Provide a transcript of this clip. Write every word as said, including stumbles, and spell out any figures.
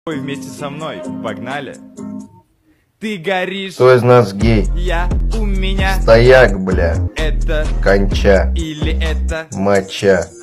Вместе со мной, погнали. Ты горишь. Кто из нас гей? Я, у меня. Стояк, бля. Это конча. или это Моча.